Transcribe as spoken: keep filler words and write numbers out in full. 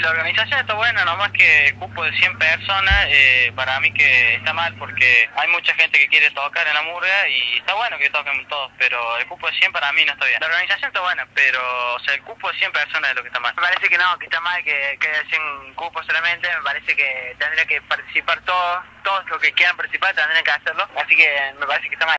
La organización está buena, nomás que el cupo de cien personas, eh, para mí que está mal porque hay mucha gente que quiere tocar en la murga y está bueno que toquen todos, pero el cupo de cien para mí no está bien. La organización está buena, pero o sea, el cupo de cien personas es lo que está mal. Me parece que no, que está mal que, que haya cien cupos solamente, me parece que tendría que participar todos, todos los que quieran participar tendrían que hacerlo, así que me parece que está mal.